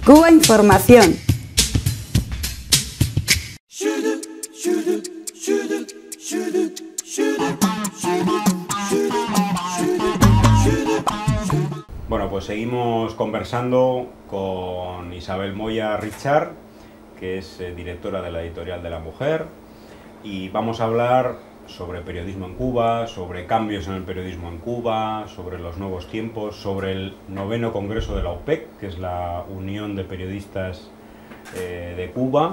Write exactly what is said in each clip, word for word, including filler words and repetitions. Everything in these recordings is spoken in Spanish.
Cuba Información. Bueno, pues seguimos conversando con Isabel Moya Richard, que es eh, directora de la Editorial de la Mujer, y vamos a hablar sobre periodismo en Cuba, sobre cambios en el periodismo en Cuba, sobre los nuevos tiempos, sobre el noveno Congreso de la U P E C, que es la Unión de Periodistas eh, de Cuba,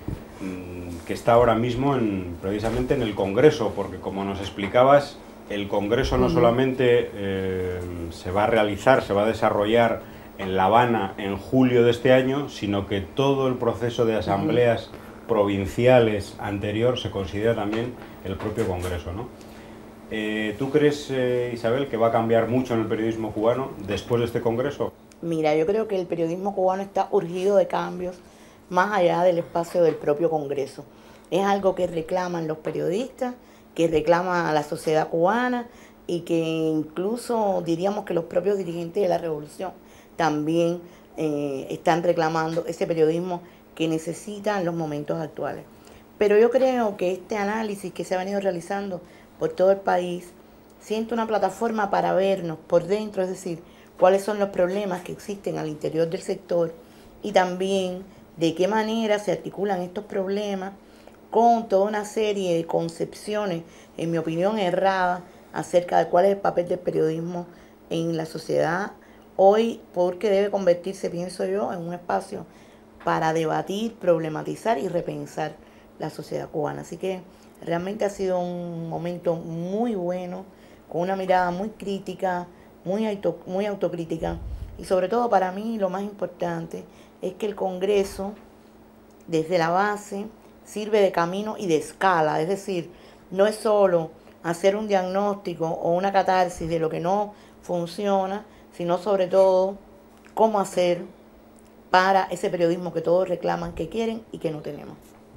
que está ahora mismo en, precisamente en el Congreso, porque como nos explicabas, el Congreso no solamente eh, se va a realizar, se va a desarrollar en La Habana en julio de este año, sino que todo el proceso de asambleas provinciales anterior se considera también el propio Congreso, ¿no? Eh, ¿Tú crees, eh, Isabel, que va a cambiar mucho en el periodismo cubano después de este Congreso? Mira, yo creo que el periodismo cubano está urgido de cambios más allá del espacio del propio Congreso. Es algo que reclaman los periodistas, que reclama la sociedad cubana y que incluso diríamos que los propios dirigentes de la revolución también eh, están reclamando ese periodismo que necesitan los momentos actuales. Pero yo creo que este análisis que se ha venido realizando por todo el país siente una plataforma para vernos por dentro, es decir, cuáles son los problemas que existen al interior del sector y también de qué manera se articulan estos problemas con toda una serie de concepciones, en mi opinión, erradas acerca de cuál es el papel del periodismo en la sociedad hoy, porque debe convertirse, pienso yo, en un espacio para debatir, problematizar y repensar la sociedad cubana. Así que realmente ha sido un momento muy bueno, con una mirada muy crítica, muy, auto, muy autocrítica, y sobre todo para mí lo más importante es que el Congreso, desde la base, sirve de camino y de escala, es decir, no es solo hacer un diagnóstico o una catarsis de lo que no funciona, sino sobre todo cómo hacer para ese periodismo que todos reclaman, que quieren y que no tenemos.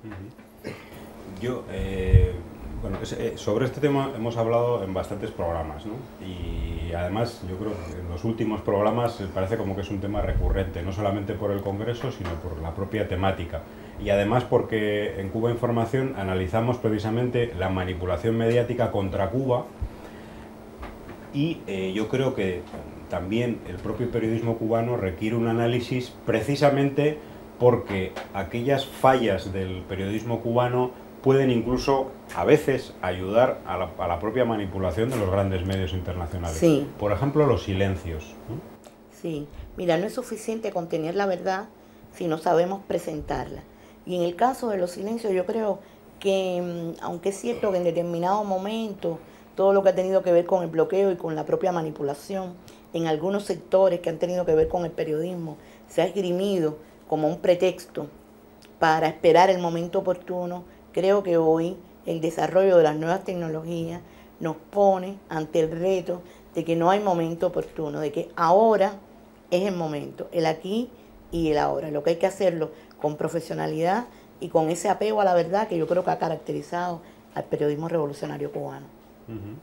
Yo, eh, bueno, sobre este tema hemos hablado en bastantes programas, ¿no? Y además yo creo que en los últimos programas parece como que es un tema recurrente, no solamente por el Congreso, sino por la propia temática. Y además porque en Cuba Información analizamos precisamente la manipulación mediática contra Cuba y eh, yo creo que también el propio periodismo cubano requiere un análisis precisamente porque aquellas fallas del periodismo cubano pueden incluso a veces ayudar a la, a la propia manipulación de los grandes medios internacionales. Sí. Por ejemplo, los silencios, ¿no? Sí, mira, no es suficiente con tener la verdad si no sabemos presentarla. Y en el caso de los silencios yo creo que, aunque es cierto que en determinado momento todo lo que ha tenido que ver con el bloqueo y con la propia manipulación, en algunos sectores que han tenido que ver con el periodismo, se ha esgrimido como un pretexto para esperar el momento oportuno, creo que hoy el desarrollo de las nuevas tecnologías nos pone ante el reto de que no hay momento oportuno, de que ahora es el momento, el aquí y el ahora. Lo que hay que hacerlo con profesionalidad y con ese apego a la verdad que yo creo que ha caracterizado al periodismo revolucionario cubano. Uh-huh.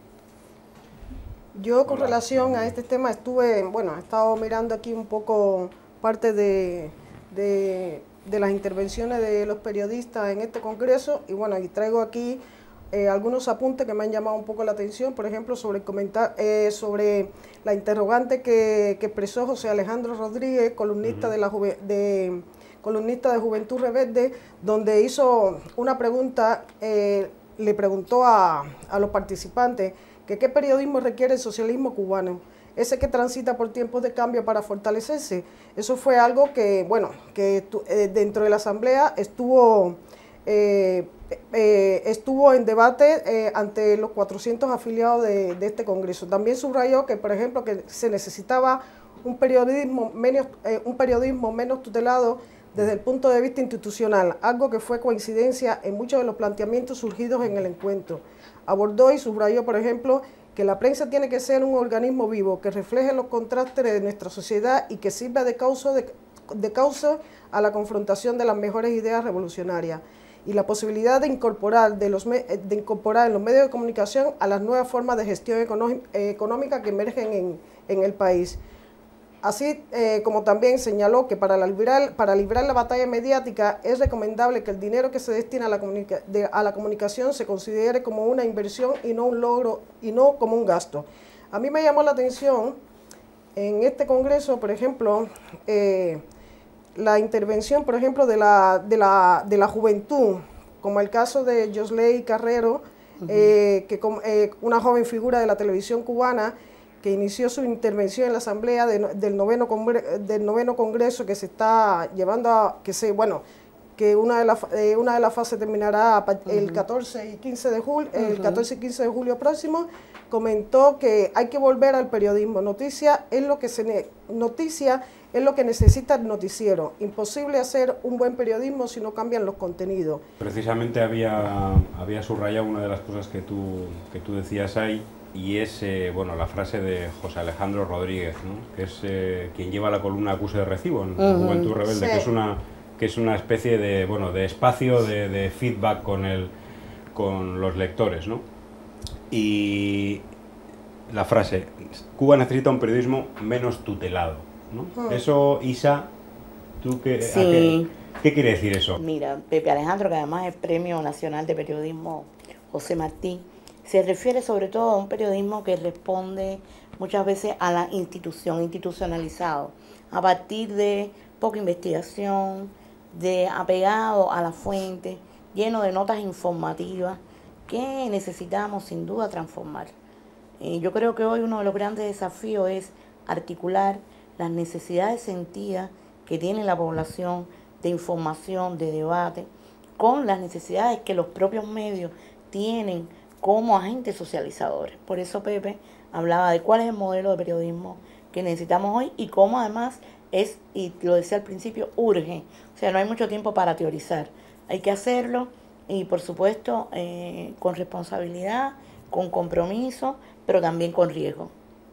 Yo con relación a este tema estuve, bueno, he estado mirando aquí un poco parte de, de, de las intervenciones de los periodistas en este congreso y bueno, y traigo aquí eh, algunos apuntes que me han llamado un poco la atención, por ejemplo, sobre, comentar, eh, sobre la interrogante que, que expresó José Alejandro Rodríguez, columnista, uh-huh. de la Juve, de, columnista de Juventud Rebelde, donde hizo una pregunta, eh, le preguntó a, a los participantes que qué periodismo requiere el socialismo cubano, ese que transita por tiempos de cambio para fortalecerse. Eso fue algo que, bueno, que eh, dentro de la asamblea estuvo, eh, eh, estuvo en debate eh, ante los cuatrocientos afiliados de, de este congreso. También subrayó que, por ejemplo, que se necesitaba un periodismo menos, eh, un periodismo menos tutelado desde el punto de vista institucional, algo que fue coincidencia en muchos de los planteamientos surgidos en el encuentro. Abordó y subrayó, por ejemplo, que la prensa tiene que ser un organismo vivo que refleje los contrastes de nuestra sociedad y que sirva de causa, de, de causa a la confrontación de las mejores ideas revolucionarias y la posibilidad de incorporar, de los, de incorporar en los medios de comunicación a las nuevas formas de gestión económica que emergen en, en el país. Así eh, como también señaló que para, la librar, para librar la batalla mediática es recomendable que el dinero que se destina a la, comunica, de, a la comunicación se considere como una inversión y no un logro y no como un gasto. A mí me llamó la atención en este congreso, por ejemplo, eh, la intervención, por ejemplo, de la, de la, de la juventud, como el caso de Yosley Carrero, uh-huh. eh, que eh, una joven figura de la televisión cubana, que inició su intervención en la asamblea de, del, noveno del noveno congreso que se está llevando a, que se, bueno, que una de las eh, una de las fases terminará el catorce y quince de julio, uh-huh. el catorce y quince de julio próximo, comentó que hay que volver al periodismo. Noticia es lo que se noticia es lo que necesita el noticiero. Imposible hacer un buen periodismo si no cambian los contenidos. Precisamente había, había subrayado una de las cosas que tú, que tú decías ahí, y es eh, bueno, la frase de José Alejandro Rodríguez, ¿no? Que es eh, quien lleva la columna Acuse de Recibo en uh-huh. Juventud Rebelde, sí. que es una que es una especie de bueno de espacio de, de feedback con el con los lectores, ¿no? Y la frase: Cuba necesita un periodismo menos tutelado, ¿no? Uh-huh. Eso, Isa, ¿tú qué, sí. a qué, qué quiere decir eso? Mira, Pepe Alejandro, que además es Premio Nacional de Periodismo José Martí, se refiere sobre todo a un periodismo que responde muchas veces a la institución, institucionalizado, a partir de poca investigación, de apegado a la fuente, lleno de notas informativas que necesitamos sin duda transformar. Eh, yo creo que hoy uno de los grandes desafíos es articular las necesidades sentidas que tiene la población de información, de debate, con las necesidades que los propios medios tienen como agentes socializadores. Por eso Pepe hablaba de cuál es el modelo de periodismo que necesitamos hoy y cómo además es, y lo decía al principio, urge. O sea, no hay mucho tiempo para teorizar. Hay que hacerlo y, por supuesto, eh, con responsabilidad, con compromiso, pero también con riesgo.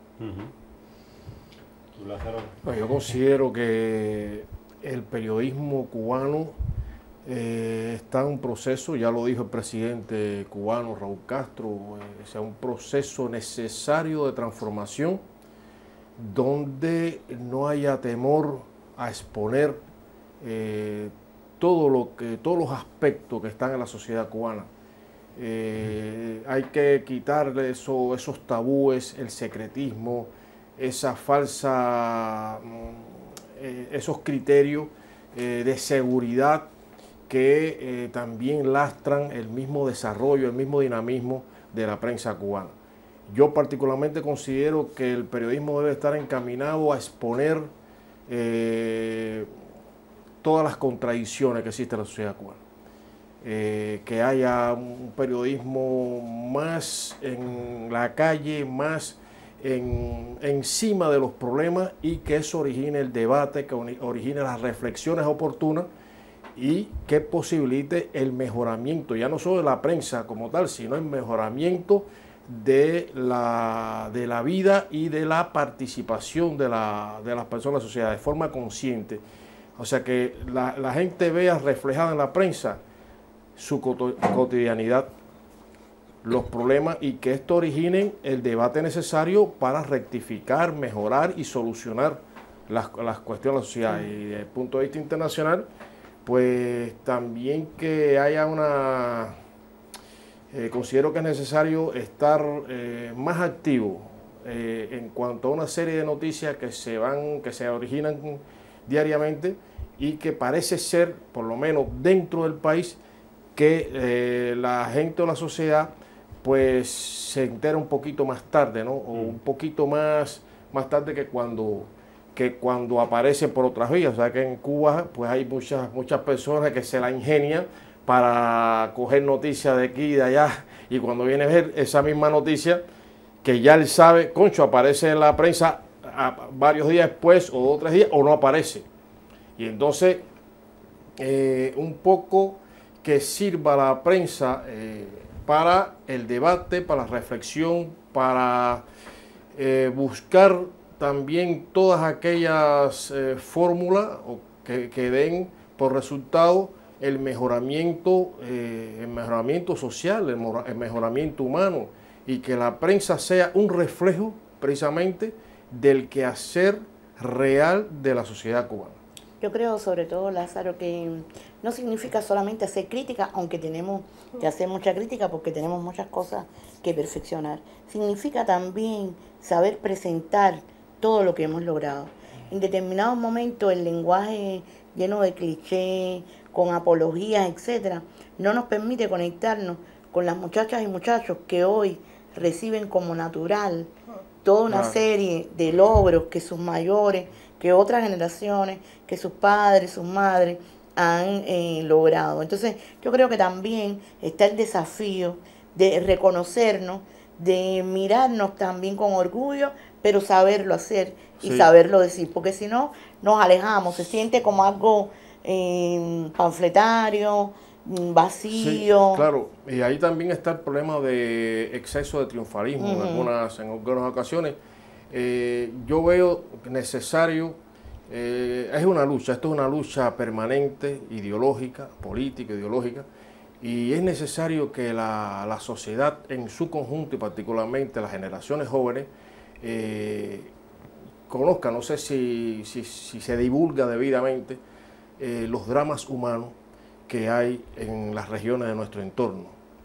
Uh-huh. ¿Tú, Lázaro? Bueno, yo considero que el periodismo cubano Eh, está en un proceso, ya lo dijo el presidente cubano Raúl Castro, eh, es un proceso necesario de transformación donde no haya temor a exponer eh, todo lo que, todos los aspectos que están en la sociedad cubana. Eh, hay que quitarle eso, esos tabúes, el secretismo, esa falsa, eh, esos criterios eh, de seguridad que eh, también lastran el mismo desarrollo, el mismo dinamismo de la prensa cubana. Yo particularmente considero que el periodismo debe estar encaminado a exponer eh, todas las contradicciones que existen en la sociedad cubana. Eh, que haya un periodismo más en la calle, más en, encima de los problemas, y que eso origine el debate, que origine las reflexiones oportunas y que posibilite el mejoramiento, ya no solo de la prensa como tal, sino el mejoramiento de la, de la vida y de la participación de, la, de las personas en la sociedad de forma consciente. O sea, que la, la gente vea reflejada en la prensa su cotidianidad, los problemas, y que esto origine el debate necesario para rectificar, mejorar y solucionar las, las cuestiones de la sociedad. Y desde el punto de vista internacional, pues también que haya una, eh, considero que es necesario estar eh, más activo eh, en cuanto a una serie de noticias que se van, que se originan diariamente y que parece ser, por lo menos dentro del país, que eh, la gente o la sociedad pues se entera un poquito más tarde, ¿no? O un poquito más, más tarde que cuando... que cuando aparece por otras vías. O sea, que en Cuba pues hay muchas, muchas personas que se la ingenian para coger noticias de aquí y de allá, y cuando viene a ver esa misma noticia, que ya él sabe, concho, aparece en la prensa a varios días después, o dos o tres días, o no aparece. Y entonces, eh, un poco que sirva la prensa eh, para el debate, para la reflexión, para eh, buscar también todas aquellas eh, fórmulas que, que den por resultado el mejoramiento, eh, el mejoramiento social, el, el mejoramiento humano, y que la prensa sea un reflejo precisamente del quehacer real de la sociedad cubana. Yo creo sobre todo, Lázaro, que no significa solamente hacer crítica, aunque tenemos que hacer mucha crítica porque tenemos muchas cosas que perfeccionar. Significa también saber presentar todo lo que hemos logrado. En determinados momentos el lenguaje lleno de clichés, con apologías, etcétera, no nos permite conectarnos con las muchachas y muchachos que hoy reciben como natural toda una Claro. serie de logros que sus mayores, que otras generaciones, que sus padres, sus madres han eh, logrado. Entonces yo creo que también está el desafío de reconocernos, de mirarnos también con orgullo, pero saberlo hacer y Sí. saberlo decir, porque si no nos alejamos, se siente como algo eh, panfletario, mm, vacío. Sí, claro, y ahí también está el problema de exceso de triunfalismo en, Ujú. algunas, en algunas ocasiones. Eh, yo veo necesario, eh, es una lucha, esto es una lucha permanente, ideológica, política, ideológica, y es necesario que la, la sociedad en su conjunto y particularmente las generaciones jóvenes eh, conozcan, no sé si, si, si se divulga debidamente, eh, los dramas humanos que hay en las regiones de nuestro entorno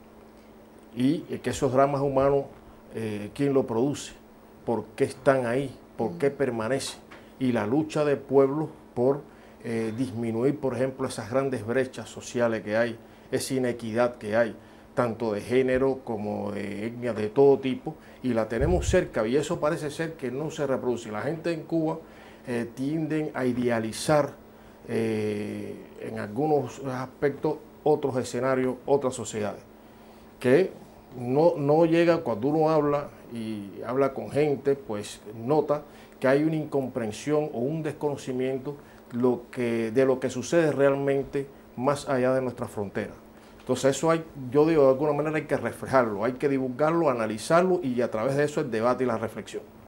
y que esos dramas humanos, eh, ¿quién lo produce? ¿Por qué están ahí? ¿Por qué permanecen? Y la lucha de pueblos por eh, disminuir, por ejemplo, esas grandes brechas sociales que hay, esa inequidad que hay, tanto de género como de etnias de todo tipo, y la tenemos cerca, y eso parece ser que no se reproduce. La gente en Cuba eh, tienden a idealizar eh, en algunos aspectos otros escenarios, otras sociedades, que no, no llega cuando uno habla y habla con gente, pues nota que hay una incomprensión o un desconocimiento lo que, de lo que sucede realmente más allá de nuestras fronteras. Entonces eso hay, yo digo, de alguna manera hay que reflejarlo, hay que divulgarlo, analizarlo y a través de eso el debate y la reflexión.